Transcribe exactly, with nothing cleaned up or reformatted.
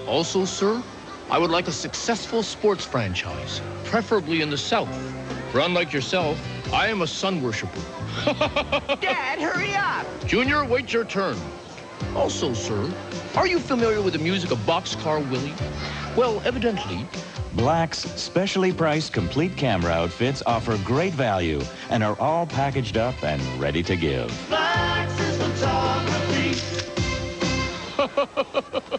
Also, sir, I would like a successful sports franchise, preferably in the South. For unlike yourself, I am a sun worshiper. Dad, hurry up! Junior, wait your turn. Also, sir, are you familiar with the music of Boxcar Willie? Well, evidently, Black's specially priced complete camera outfits offer great value and are all packaged up and ready to give. Black's is photography.